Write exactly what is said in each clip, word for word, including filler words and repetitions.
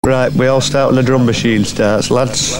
Right, we all start when the drum machine starts, lads.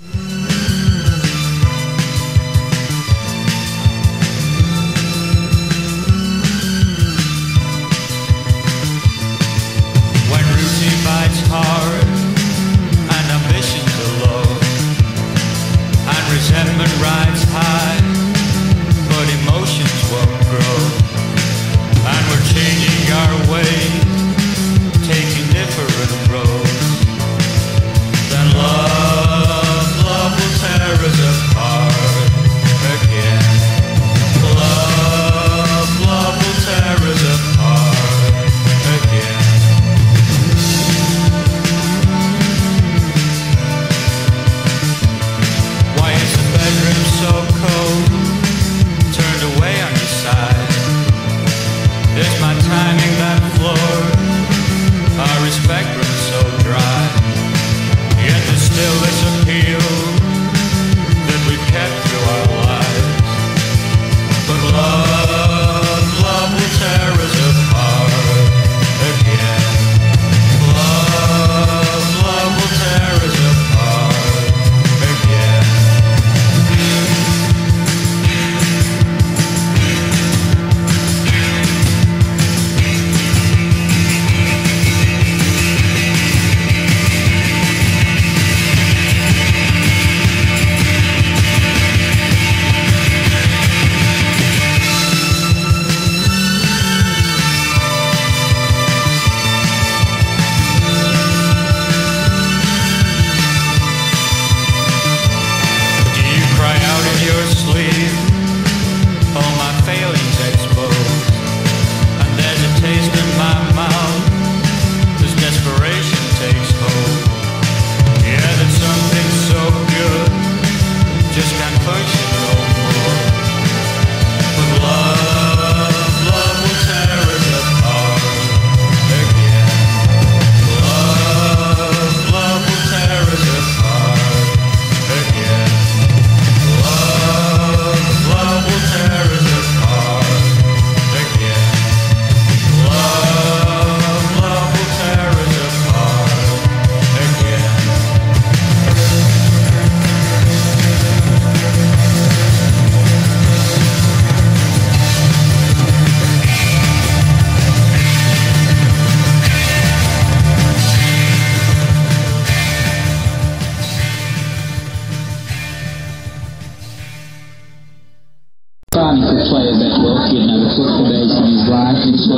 When routine bites hard and ambitions are low and resentment rides high, but emotions won't grow, and we're changing our ways, taking different roads. Then love, love will tear us apart again. Love, love will tear us apart again. Why is the bedroom so cold, turned away on your side? Is my timing that floored? Our respect runs so dry. Yet there's still this appeal that we've kept through our lives. But love, love will tear us apart again. Love, love will tear us apart again. Starting to play a bit rough, you know, took the bass in his life and so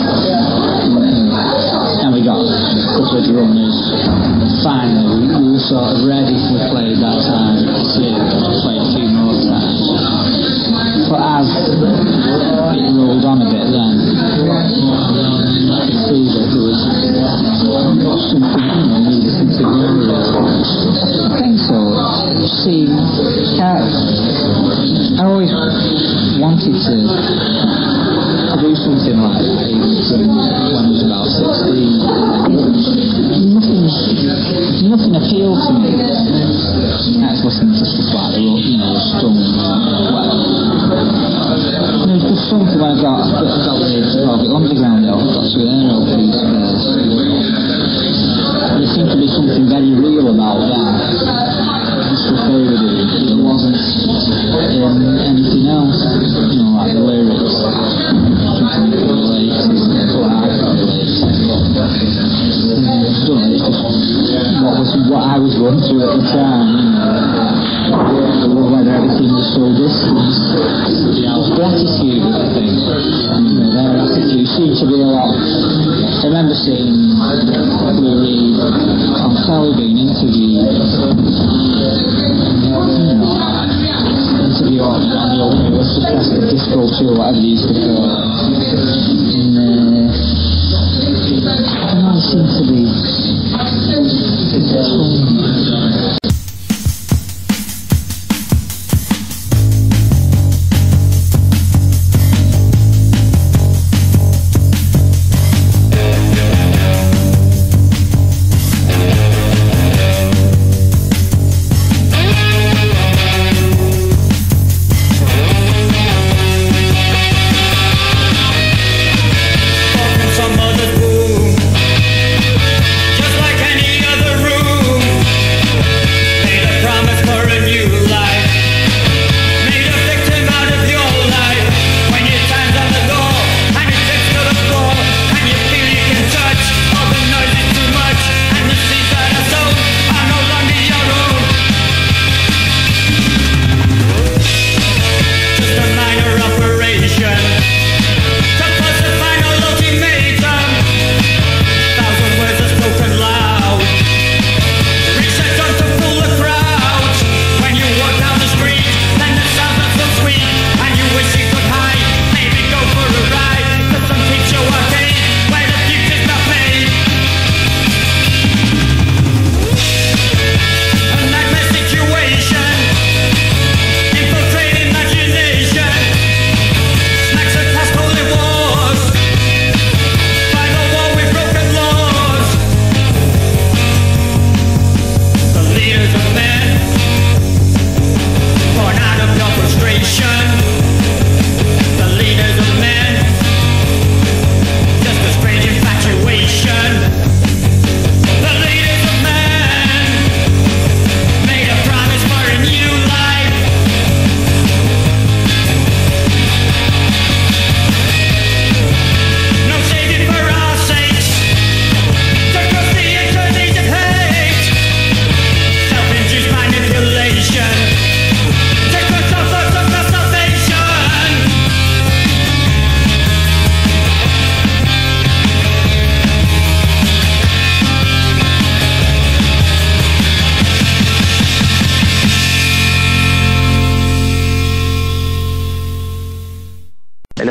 and we got a couple of drummers. Finally, we were sort of ready to play that time to play a few more times. But as it rolled on a bit then, I could see that there was something, you know, needed something really. I think so. See, I, I always wanted to do something like that, even from when I was about sixteen. Nothing, nothing appealed to me. I was listening to stuff like, you know, Stones, well, there was just something when I got, I got the Velvet Underground out, got to their L Ps first. There seemed to be something very real about that. Stuff they were doing. It wasn't um, anything else, you know, like the lyrics, something you could relate to, what I could relate to. But, um, I don't know, it's just what, was, what I was going through at the time, you know, whether everything was so distant. Just gratitude, I think. You know, their attitude seemed to be a lot. I remember seeing Lou Reed on telly being interviewed. Interview on, on the old what's the best the disco tour, whatever they used to call it. And uh, I don't know, it seems to be it's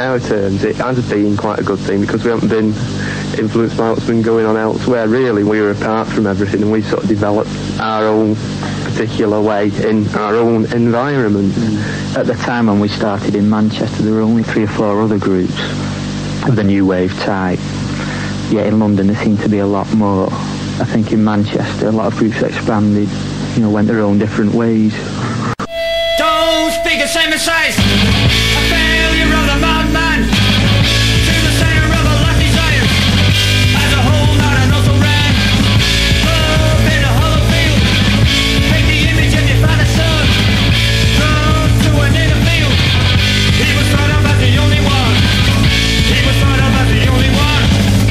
our terms, it has been quite a good thing because we haven't been influenced by what's been going on elsewhere. Really, we were apart from everything, and we sort of developed our own particular way in our own environment. Mm. At the time when we started in Manchester, there were only three or four other groups of the new wave type. Yet in London there seemed to be a lot more. I think in Manchester a lot of groups expanded, you know, went their own different ways. Don't speak the same as size. A failure of the madman to the center of a life desire. As a whole, not an also ran. Love in a hollow field. Take the image of your father's son. Run to a native field. He was thought of as the only one. He was thought of as the only one.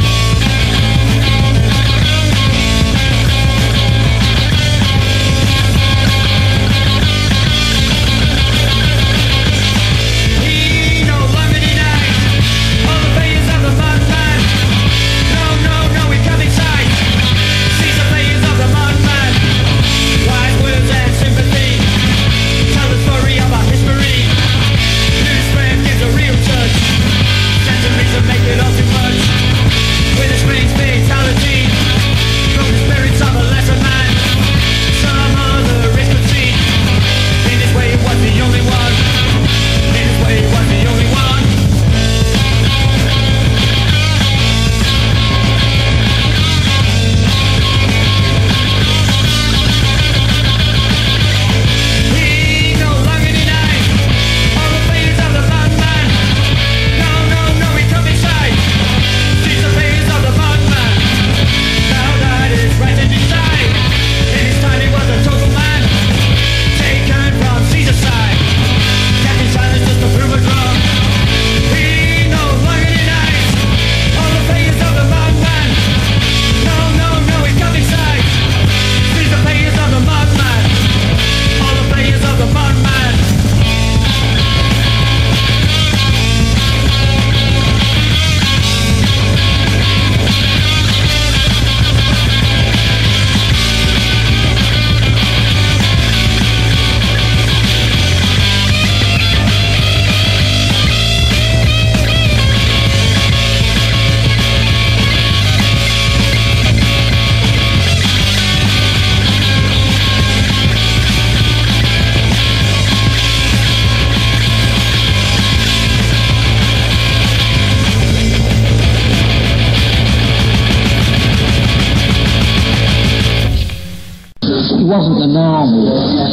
Wasn't the normal,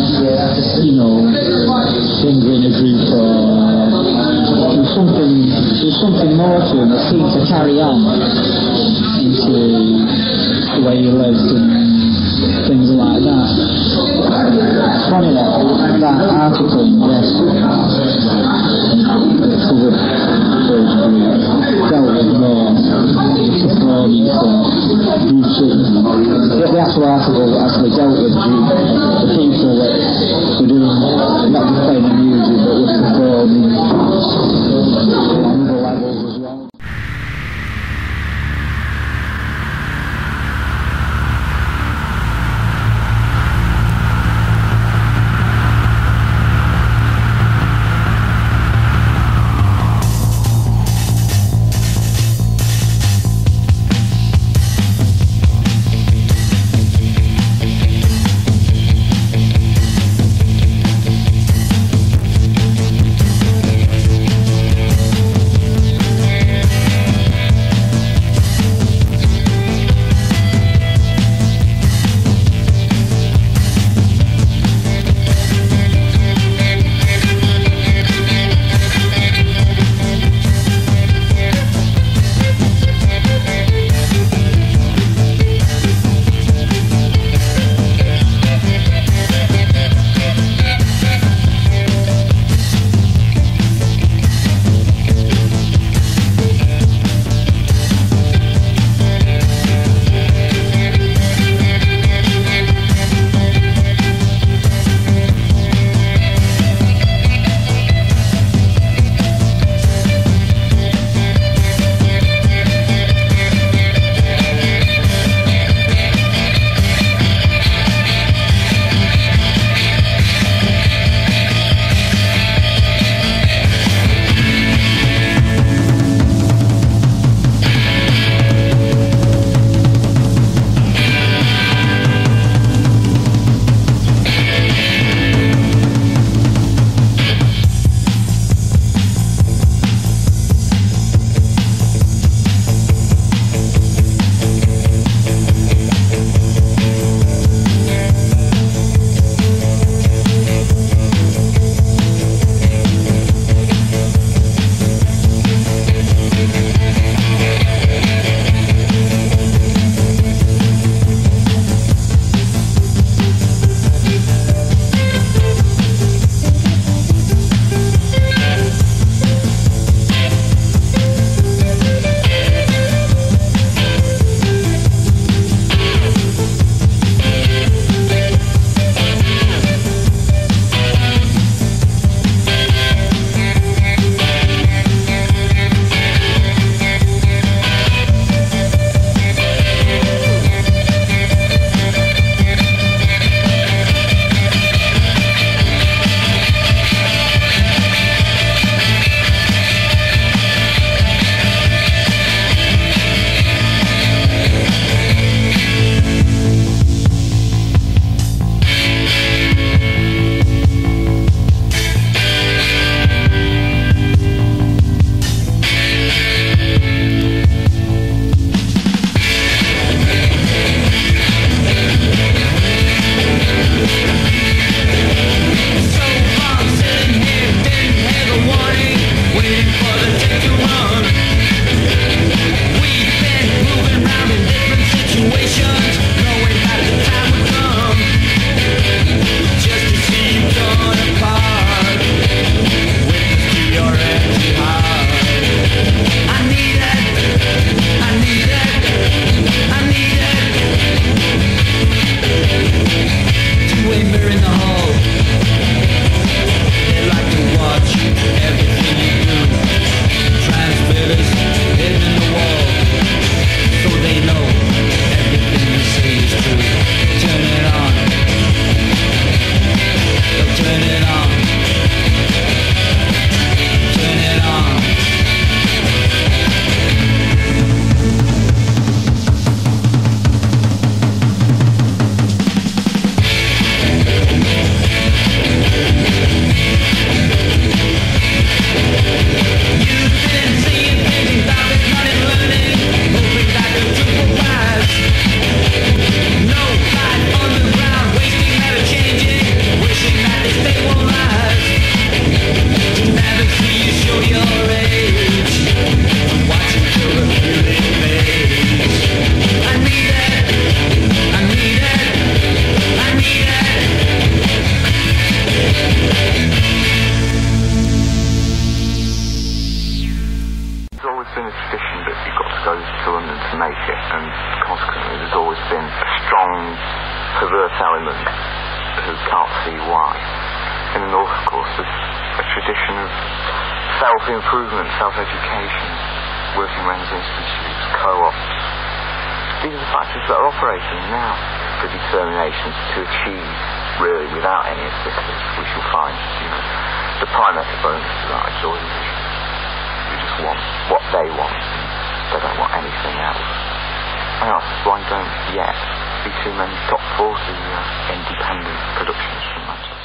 you know, singer in a group or there was something, there was something more to him that seemed to carry on into the way you lived and things like that. Funny that, that article in Guess covered those groups, dealt with more the performance of groups that the actual article actually dealt with the people that were doing, not just playing the music, but were performing on other levels as well. perverse element who can't see why. In the North, of course, there's a tradition of self-improvement, self-education, working men's institutes, co-ops. These are the factors that are operating now for determination to achieve, really, without any assistance. We shall find, you know, the prime exponents of that are joy division. You just want what they want. They don't want anything else. I ask, why don't yet be too many top forty uh, independent productions from Manchester?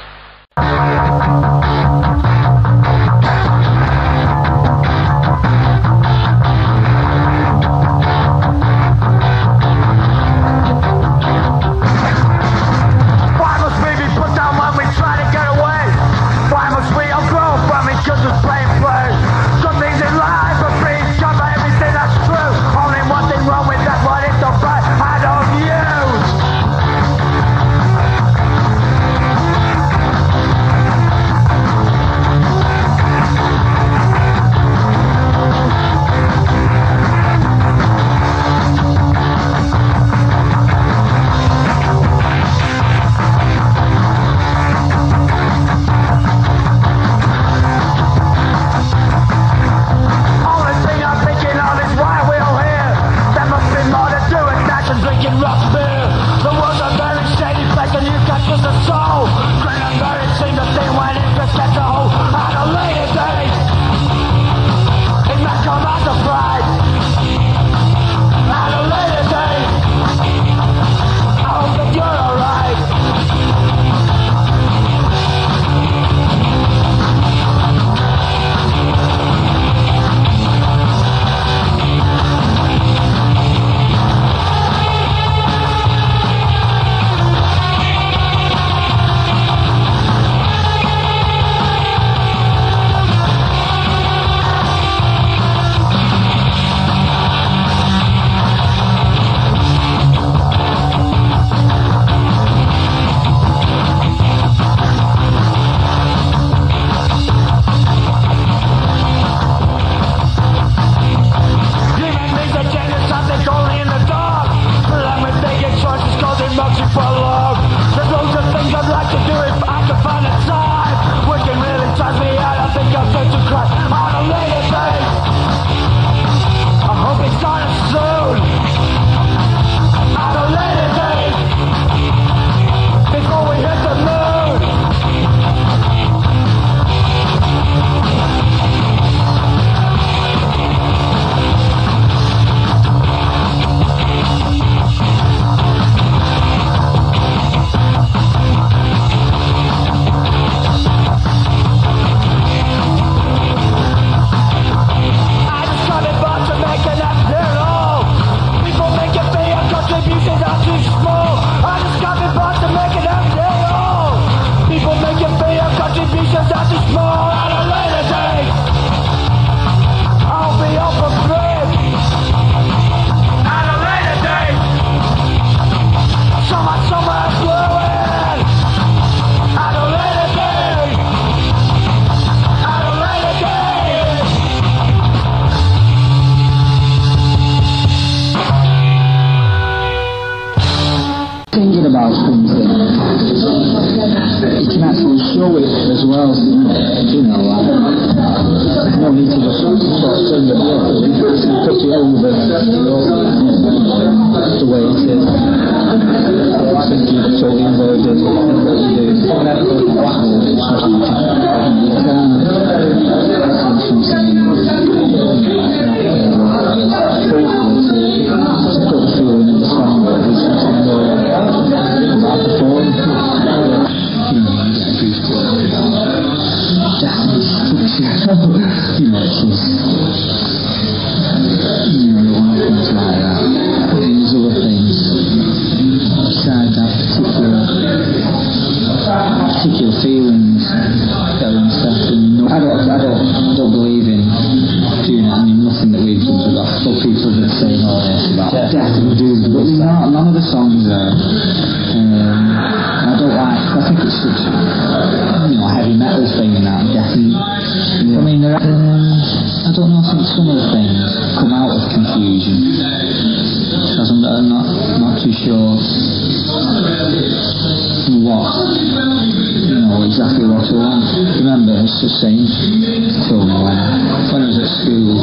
Because I'm, I'm not, not too sure what, you know, exactly what I want. Remember, it's the same to me when, when I was at school.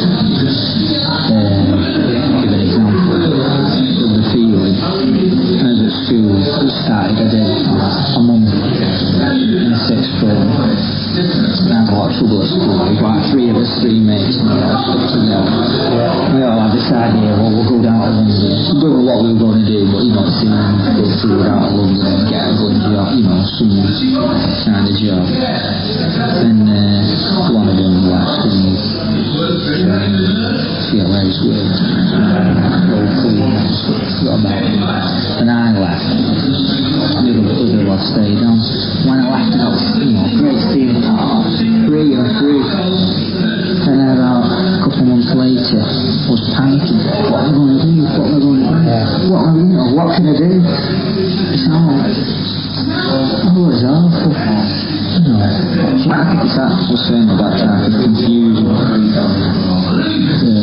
Um, give an example of the feeling. When I was at school, it started, I did a month in sixth form. And I had a lot of trouble at school. It was like three of us, three mates, and we all stuck together. We all had this idea, well, we'll go down to London. We don't know what we were going to do, but you know, see, go through down to London and get a good job, you know, some kind of job. And uh, one of them left and um, see how his work. Locally, forgot about him. And I left. The other, other lot stayed on. When I left, I was, you know, great feeling. Oh, free, I'm free. And then about a couple of months later, I was panicking. What am I going to do? What am I going to do? Yeah. What am I, you know, what can I do? It's all, oh, it's awful. You know, I think it's that was saying about that, the confusion. Yeah.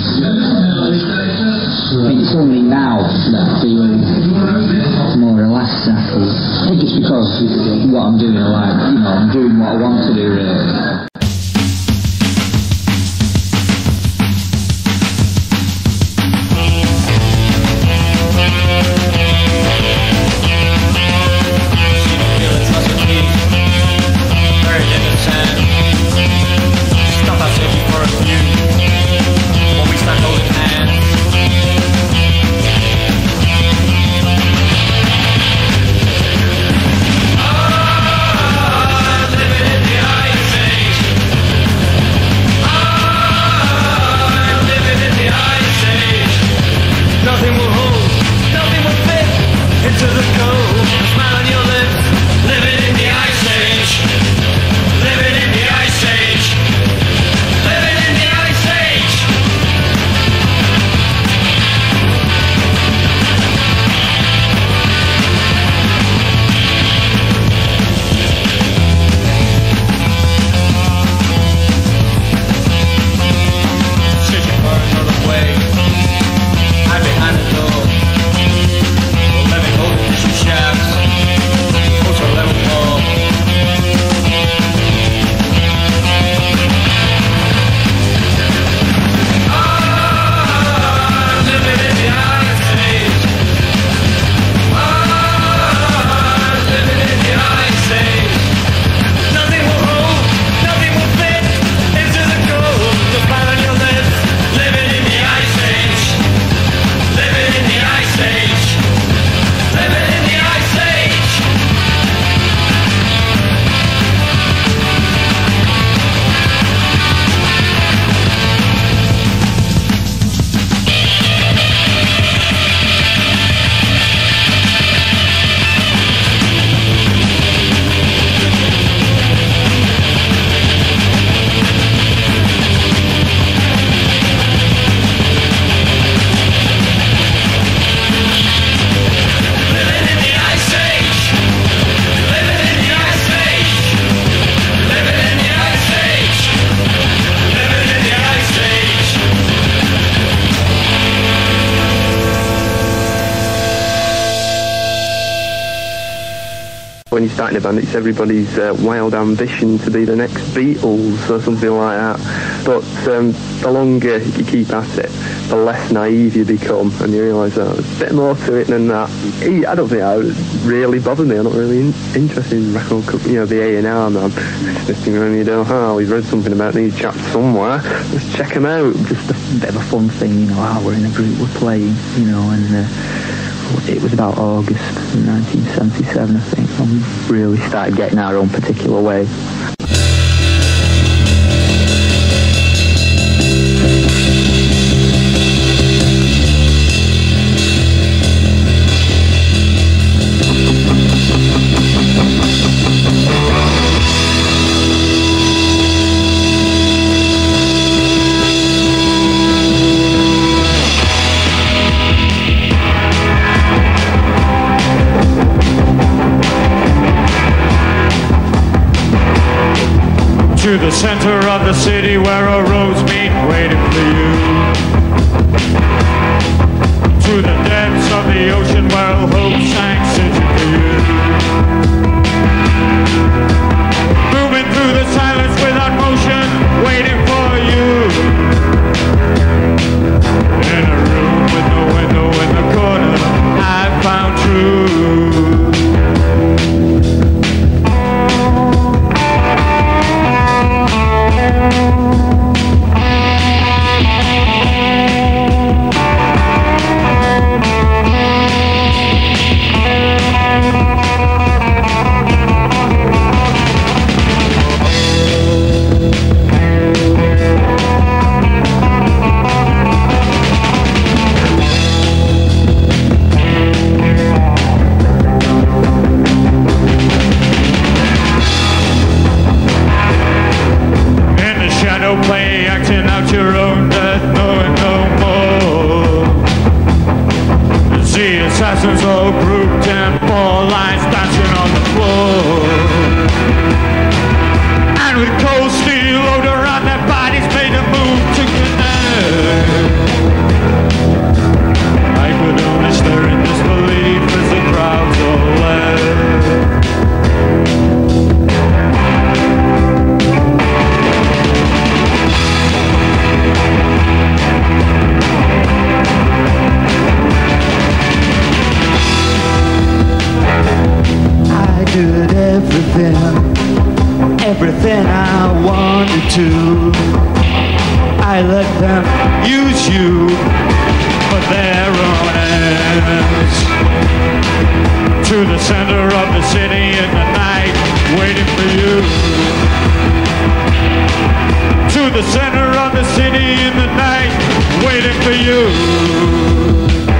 I think it's only now that I feel more relaxed after. I think it's because what I'm doing, like, you know, I'm doing what I want to do, really. When you're starting a band, it's everybody's uh, wild ambition to be the next Beatles or something like that. But um, the longer you keep at it, the less naive you become, and you realise that there's a bit more to it than that. I don't think that would really bother me. I'm not really in interested in record, you know, the A and R man. Just thinking, you know, oh, we've read something about these chaps somewhere. Let's check them out. Just a bit of a fun thing, you know. Oh, we're in a group, we're playing, you know, and. Uh, It was about August nineteen seventy-seven, I think, when we really started getting our own particular way. To the center of the city where our roads meet, waiting for you. To the depths of the ocean where hope sank. root and four lines dancing on the floor. And with cold steel odor around their bodies made a move to connect. I could only stare in disbelief as the crowds all left. I did everything, everything I wanted to. I let them use you for their own ends. To the center of the city in the night, waiting for you. To the center of the city in the night, waiting for you.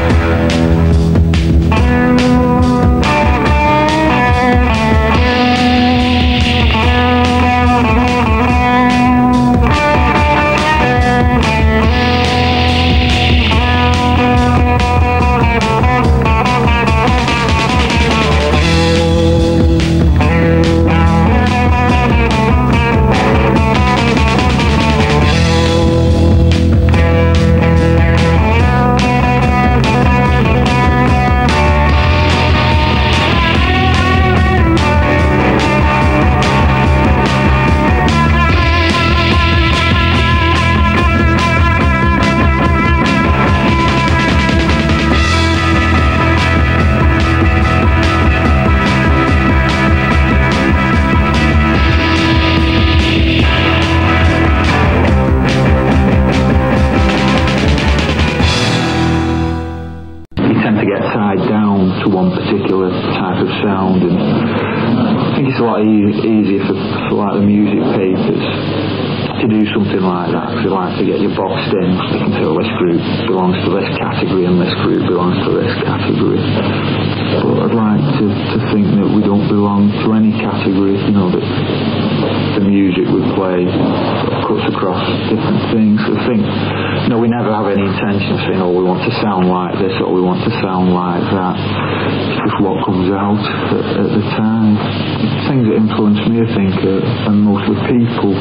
Easier for, for like the music papers to do something like that, because they like to get you boxed in. They can say, well, this group belongs to this category and this group belongs to this category. But I'd like to, to think that we don't belong to any category, you know, that the music we play sort of cuts across different things. I think, you know, we never have any intention of saying, oh, we want to sound like this or we want to sound like that. It's just what comes out at, at the time. Things that influence me, I think, uh, are mostly people.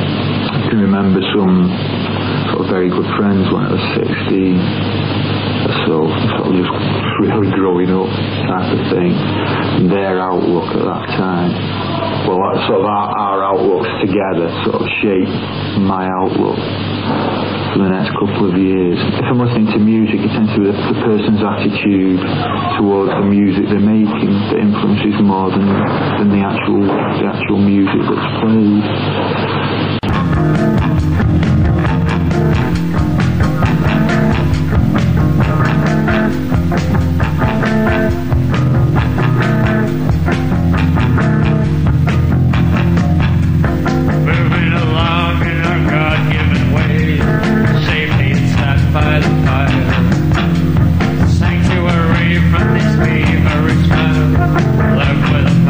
I can remember some sort of very good friends when I was sixteen or so, sort of just really growing up type of thing, and their outlook at that time. Well, that sort of our, our outlooks together sort of shaped my outlook for the next couple of years. If I'm listening to music, it tends to be the, the person's attitude towards the music they're making that influences more than, than the actual the actual music that's played.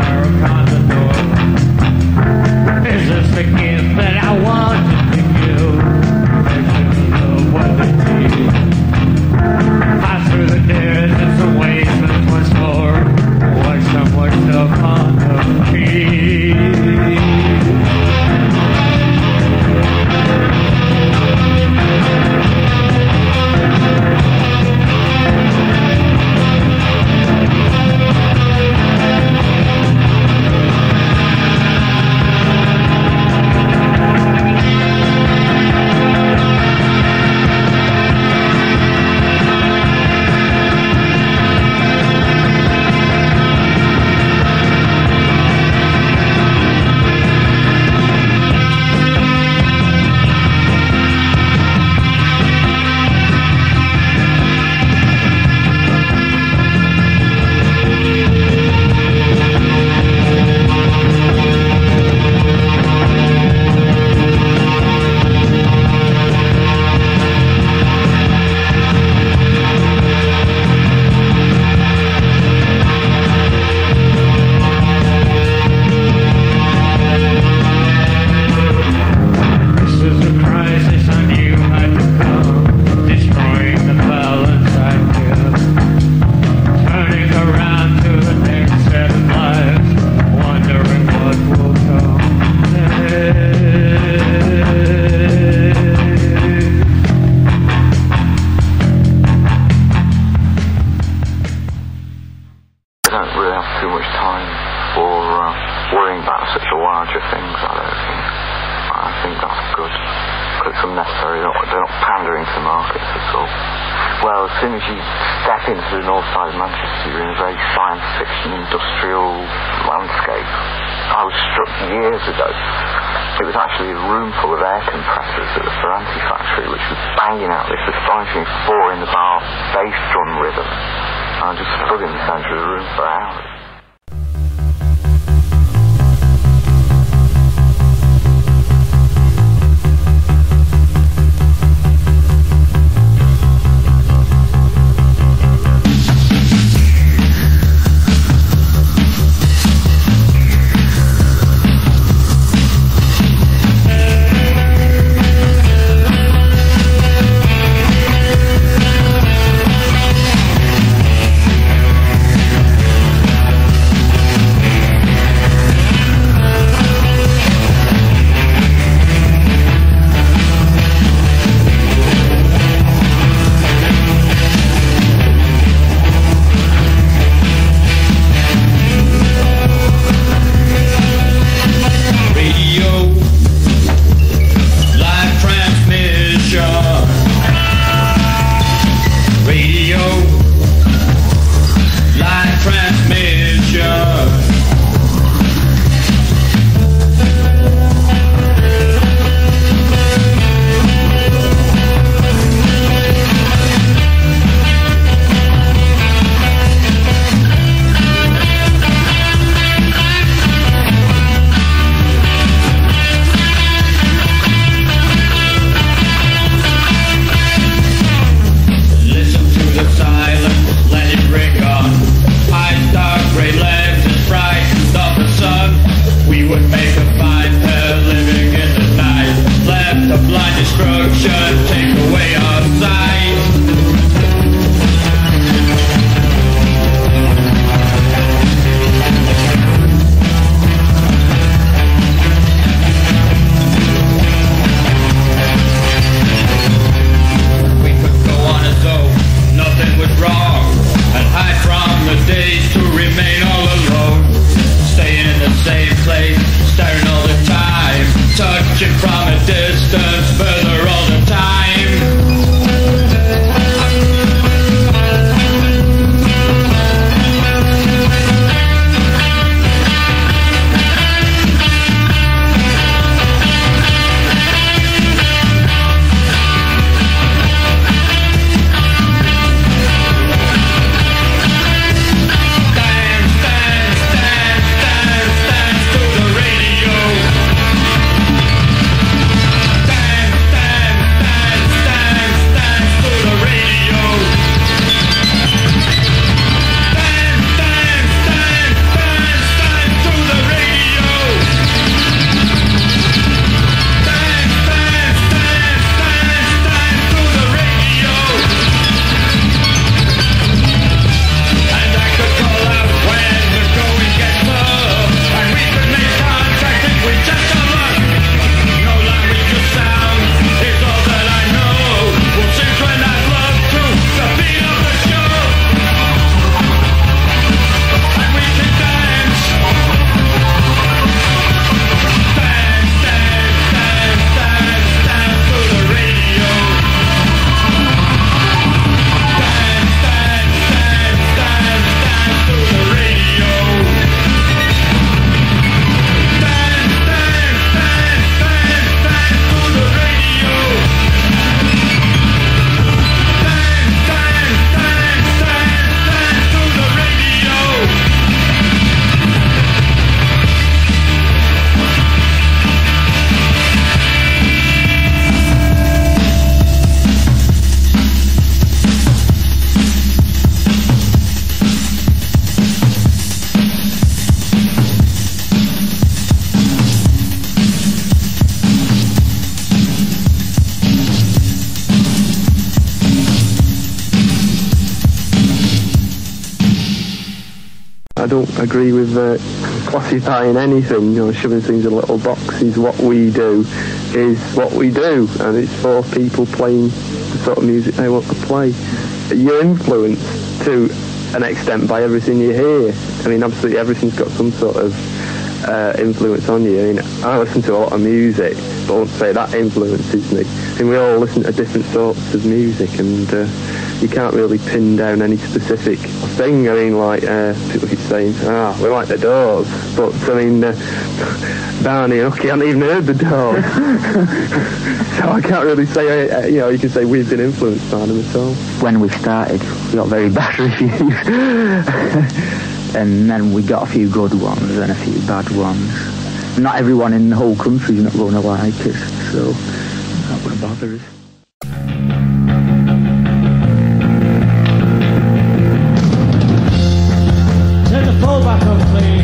That I want to give you. they don't really have too much time for uh, worrying about such larger things, I don't think. I think that's good. Because it's unnecessary. They're not, they're not pandering to markets at all. Well, as soon as you step into the north side of Manchester, you're in a very science fiction industrial landscape. I was struck years ago. It was actually a room full of air compressors at the Ferranti factory, which was banging out this astonishing four in the bar bass drum rhythm. And I just stood in the centre of the room for hours. I don't agree with uh, classifying anything, you know, shoving things in little boxes. What we do is what we do, and it's for people playing the sort of music they want to play. Your influence to an extent by everything you hear. I mean, absolutely everything's got some sort of uh, influence on you. I mean, I listen to a lot of music, but I won't say that influences me. I mean, we all listen to different sorts of music, and uh, you can't really pin down any specific thing. I mean, like, uh, people keep saying, ah, we like the Doors, but, I mean, uh, Barney and Hooky hadn't even heard the Doors. So I can't really say, uh, you know, you can say we've been influenced by them at all. When we started, we got very bad reviews. And then we got a few good ones and a few bad ones. Not everyone in the whole country's not going to like it, so that wouldn't bother us. Turn the phone back on, please.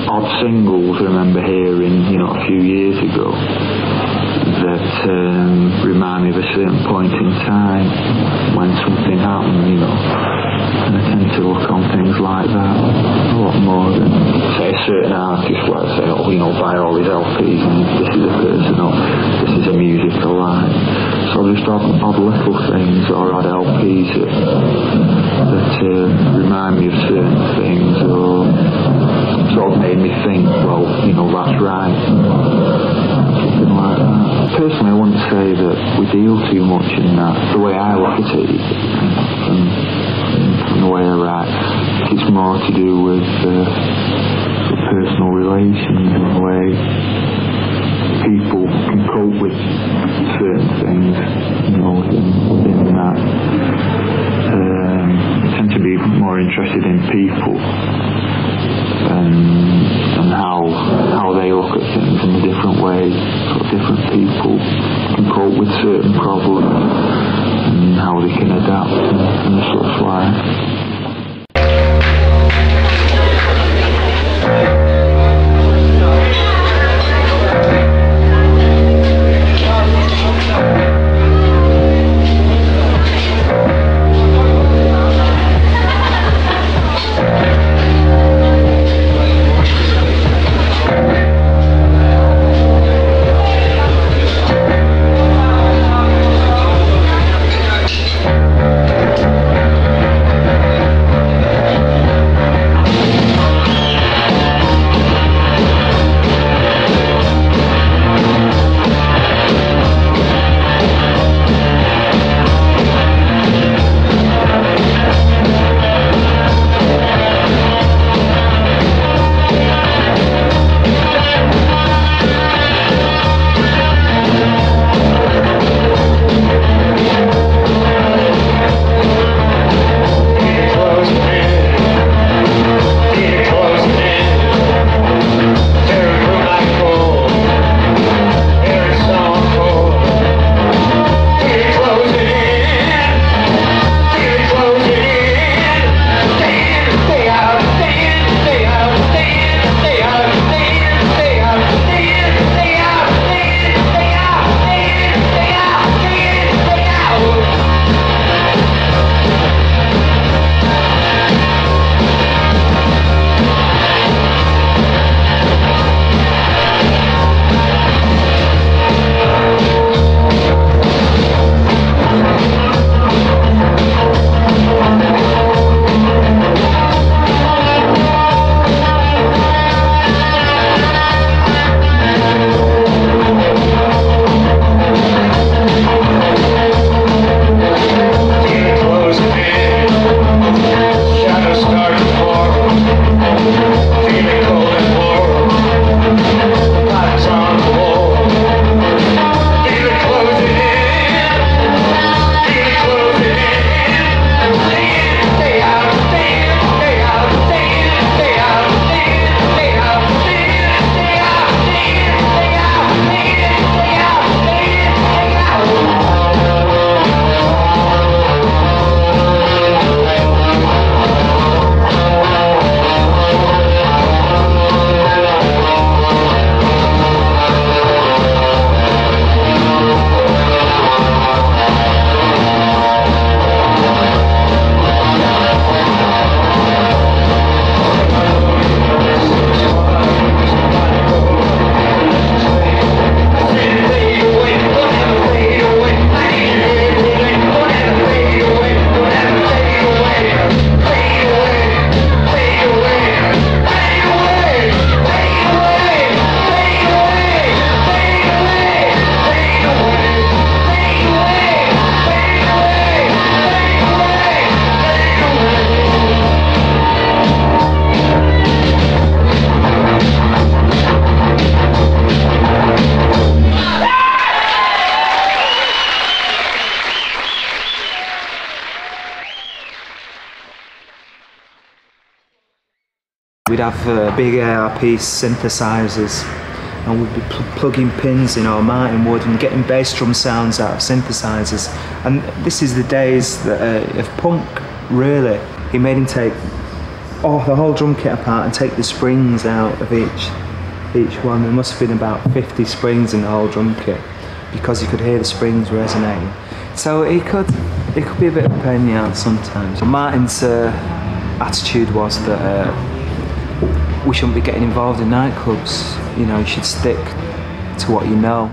odd singles I remember hearing, you know, a few years ago that um, remind me of a certain point in time when something happened, you know. And I tend to look on things like that a lot more than, say, a certain artist where I say, oh, you know, buy all his L Ps and this is a person or this is a music I like. So just odd, odd little things or odd L Ps that, that uh, remind me of certain things or sort of made me think, well, you know, that's right. Something like that. Personally, I wouldn't say that we deal too much in that. The way I look at it, from, from the way I write, it's more to do with uh, the personal relations and the way people can cope with certain things, you know, within, within that. Um, I tend to be more interested in people and, and how how they look at things in a different way. So different people can cope with certain problems and how they can adapt and, and such like. We'd have uh, big A R P synthesizers and we'd be pl plugging pins in our Martin Wood and getting bass drum sounds out of synthesizers. And this is the days that, uh, of punk, really. He made him take oh, the whole drum kit apart and take the springs out of each each one. There must have been about fifty springs in the whole drum kit because you could hear the springs resonating. So it could it could be a bit of a pain in the ass sometimes. Martin's uh, attitude was that uh, we shouldn't be getting involved in nightclubs. You know, you should stick to what you know.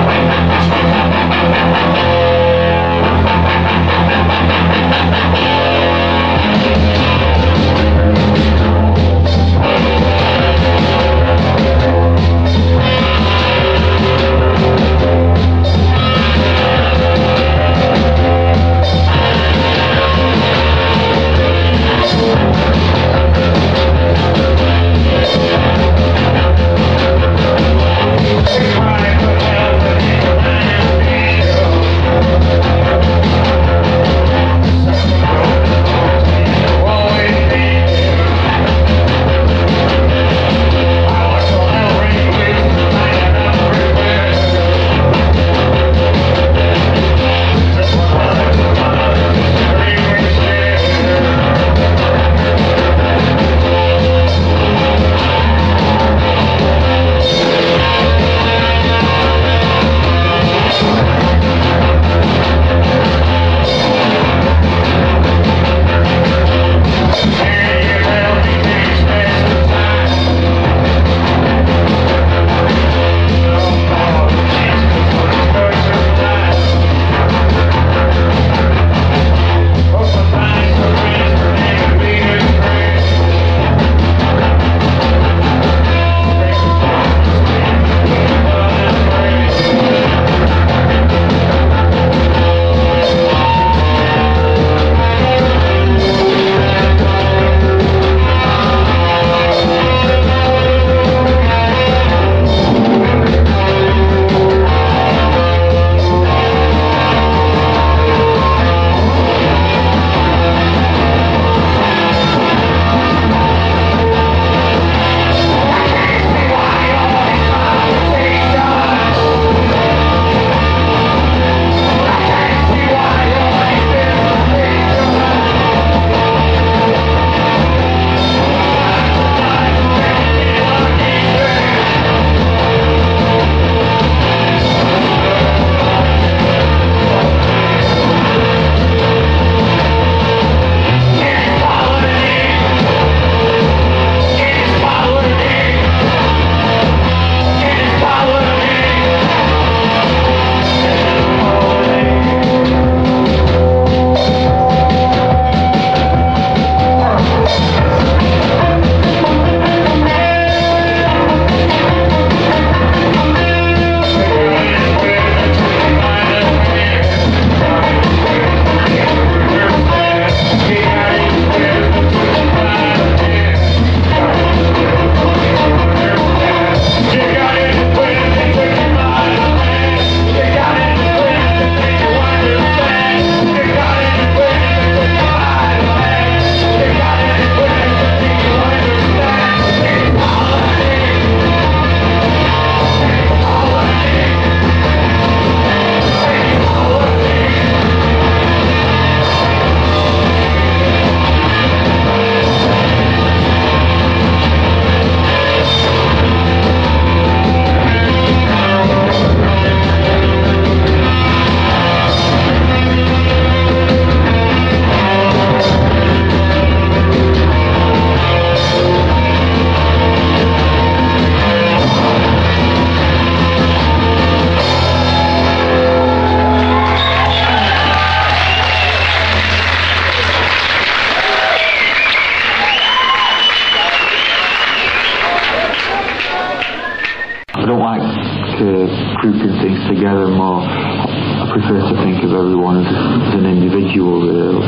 grouping things together more. I prefer to think of everyone as, as an individual, really.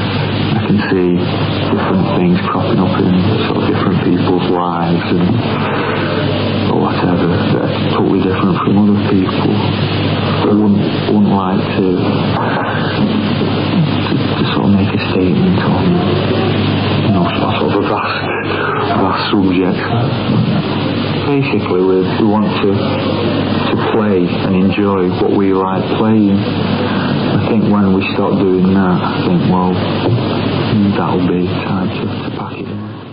I can see different things cropping up in sort of different people's lives and or whatever that are totally different from other people. I wouldn't, wouldn't like to, to to sort of make a statement on, you know, sort of a vast, vast subject. Basically, we we want to to play and enjoy what we like playing. I think when we start doing that, I think, well, that'll be time to, to pack it in.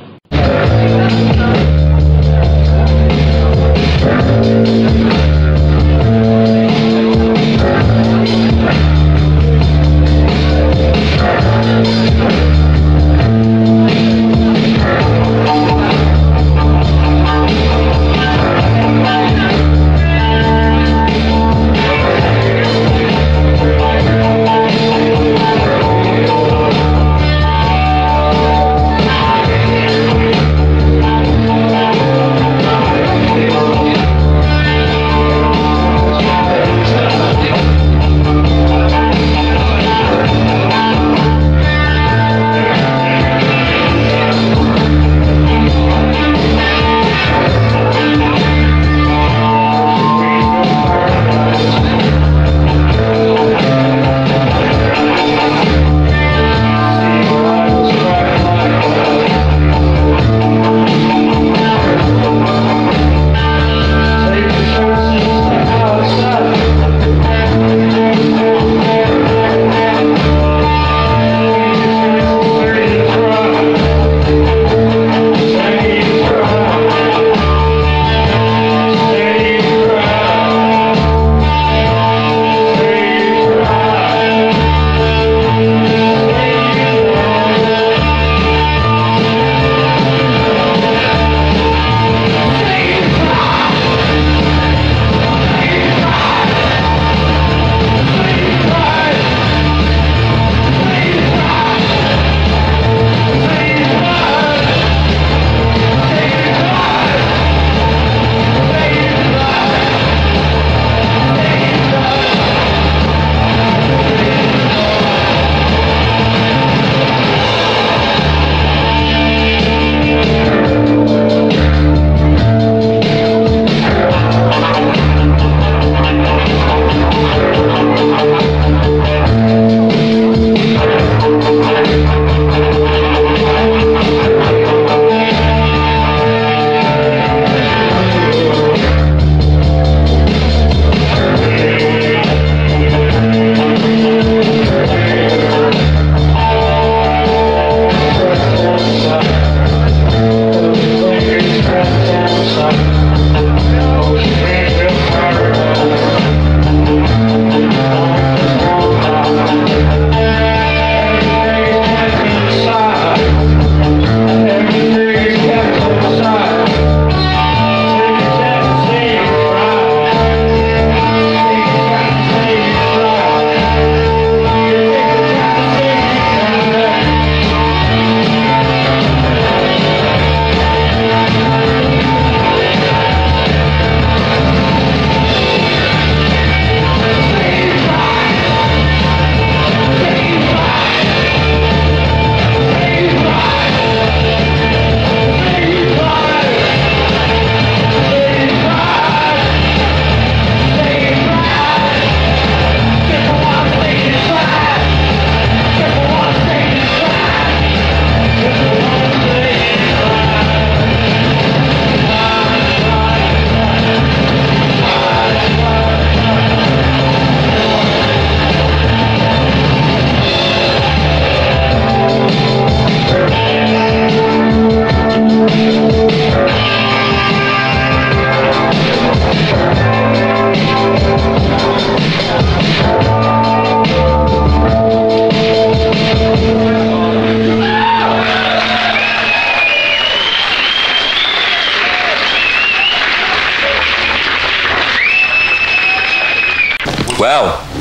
Well,